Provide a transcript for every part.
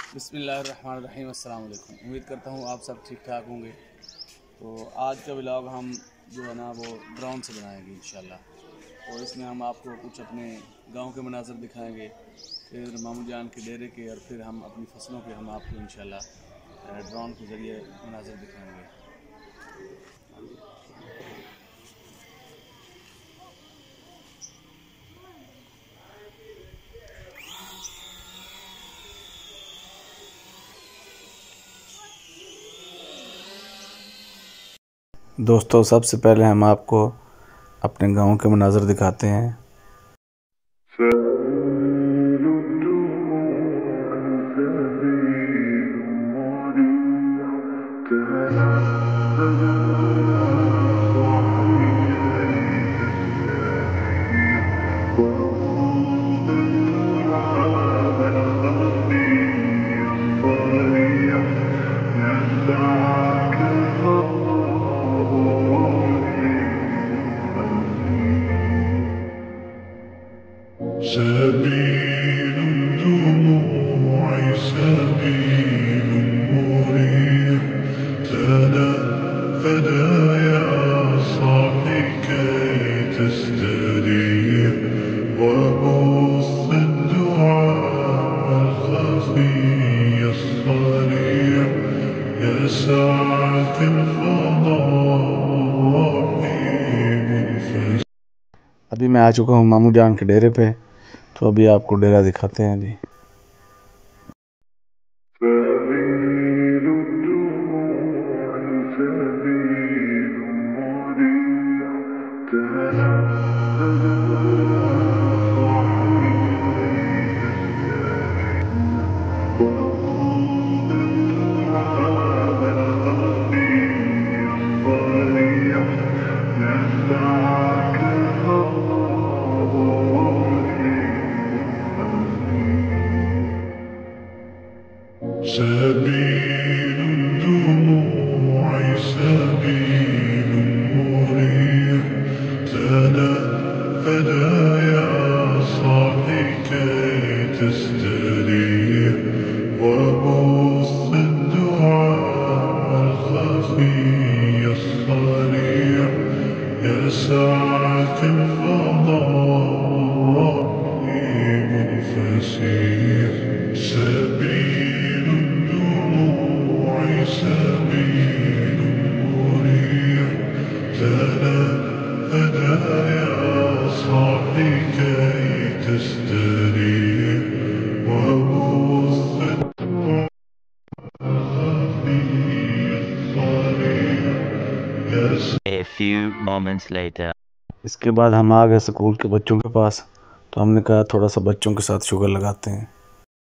बिस्मिल्लाहिर्रहमानिर्रहीम। अस्सलाम वालेकुम। उम्मीद करता हूँ आप सब ठीक ठाक होंगे। तो आज का व्लॉग हम जो है ना वो ड्रोन से बनाएंगे इंशाल्लाह। और इसमें हम आपको कुछ अपने गांव के मनाज़र दिखाएंगे, फिर मामू जान के डेरे के, और फिर हम अपनी फसलों के हम आपको इंशाल्लाह ड्रोन के ज़रिए मनाज़र दिखाएंगे। दोस्तों, सबसे पहले हम आपको अपने गांव के मनाज़र दिखाते हैं। سبيل الدموع سبيل مريح، تنفدا يا صاحي كي تستريح، وبث الدعاء الخفي الصريح، يسعى في الفضاء منفس। अभी मैं आ चुका हूँ मामू जान के डेरे पे, तो अभी आपको डेरा दिखाते हैं जी। سبيل الدموع سبيل مريح، تنفدا يا صاحي كي تستريح، وبث الدعاء الخفي الصريح، يسعى في الفضاء منفسيح. سبيل الدموع سبيل مريح، تنفدا يا صاحي كي تستريح، وبث الدعاء الصريح. A few moments later. इसके बाद हम आ गए स्कूल के बच्चों के पास, तो हमने कहा थोड़ा सा बच्चों के साथ शुगर लगाते हैं।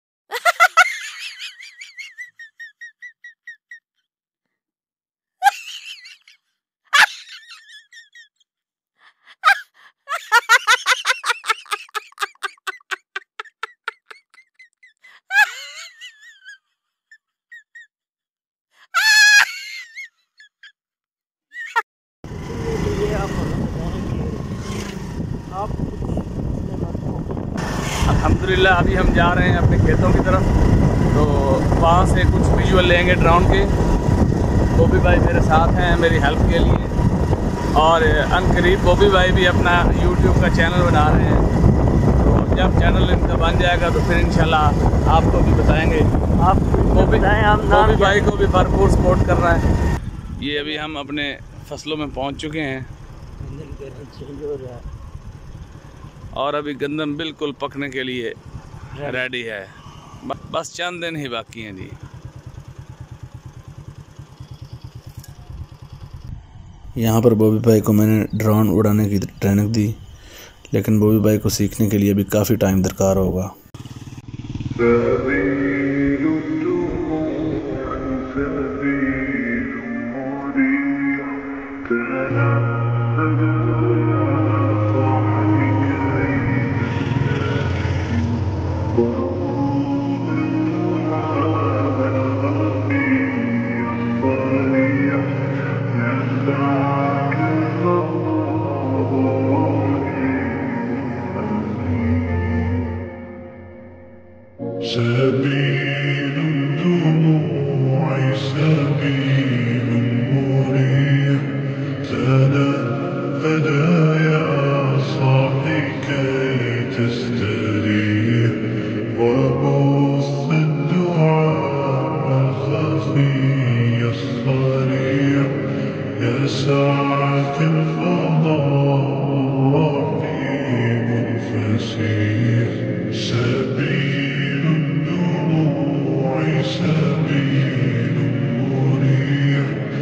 अल्हम्दुलिल्लाह अभी हम जा रहे हैं अपने खेतों की तरफ, तो वहाँ से कुछ विजुअल लेंगे ड्रोन के। बॉबी भाई मेरे साथ हैं मेरी हेल्प के लिए, और अनकरीब बॉबी भाई भी अपना यूट्यूब का चैनल बना रहे हैं। तो जब चैनल इनका बन जाएगा तो फिर इंशाल्लाह आपको भी बताएंगे। आप बॉबी भाई को भी भरपूर सपोर्ट कर रहा है। ये अभी हम अपने फसलों में पहुँच चुके हैं, और अभी गंदम बिल्कुल पकने के लिए रेडी है। बस चंद दिन ही बाकी हैं जी। यहाँ पर बॉबी भाई को मैंने ड्रोन उड़ाने की ट्रेनिंग दी, लेकिन बॉबी भाई को सीखने के लिए भी काफ़ी टाइम दरकार होगा। سبيل هدايا صاحي كي تستريح وبث الدعاء الخفي الصريح يسعك الفضاء الرحيم الفسيح سبيل الدموع سبيل مريح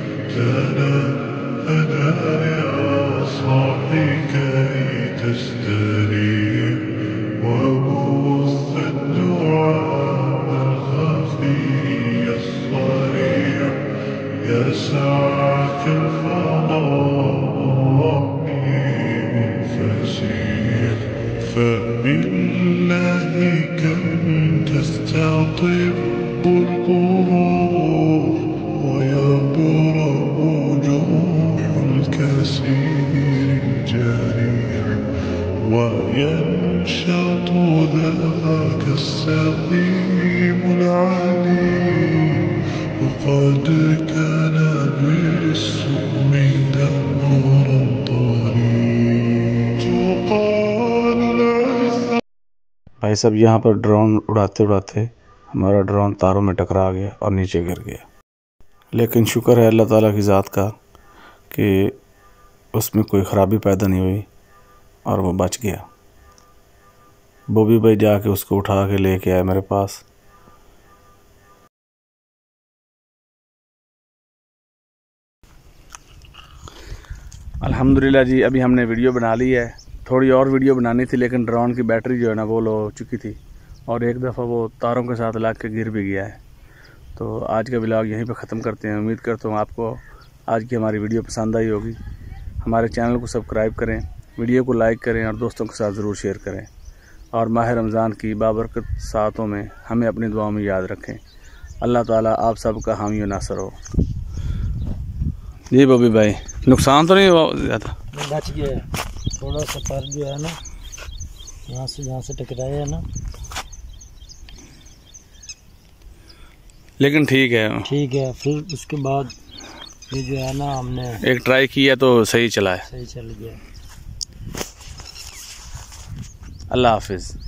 تنهدى يا صاحي كي تستريح وبث الدعاء الخفي الصريح يسعك الفضاء الرحيم الفسيح فبالله كم تستطيب القلوب ويبرأ جروح الكثير الجريح وينشط ذاك السقيم العليم وقد كان بالسم دمرا طريق تقال العزة। भाई साहब यहाँ पर ड्रोन उड़ाते उड़ाते हमारा ड्रोन तारों में टकरा गया और नीचे गिर गया, लेकिन शुक्र है अल्लाह ताला की ज़ात का कि उसमें कोई ख़राबी पैदा नहीं हुई और वो बच गया। बॉबी भाई जाके उसको उठा के लेके आए मेरे पास। अल्हम्दुलिल्लाह जी, अभी हमने वीडियो बना ली है। थोड़ी और वीडियो बनानी थी लेकिन ड्रोन की बैटरी जो है ना वो लो हो चुकी थी और एक दफ़ा वो तारों के साथ लग के गिर भी गया है। तो आज का व्लॉग यहीं पे ख़त्म करते हैं। उम्मीद करता हूँ आपको आज की हमारी वीडियो पसंद आई होगी। हमारे चैनल को सब्सक्राइब करें, वीडियो को लाइक करें और दोस्तों के साथ ज़रूर शेयर करें। और माह रमज़ान की बाबरकत सातों में हमें अपनी दुआओं में याद रखें। अल्लाह ताला आप सबका हामी और नासर हो। जी बॉबी भाई, नुकसान तो नहीं हुआ ज़्यादा? बच गया, थोड़ा सा पर जो है ना यहाँ से टकराया है ना, लेकिन ठीक है। फिर उसके बाद ये जो है ना हमने एक ट्राई किया तो सही चला है, सही चल गया। अल्लाह हाफिज़।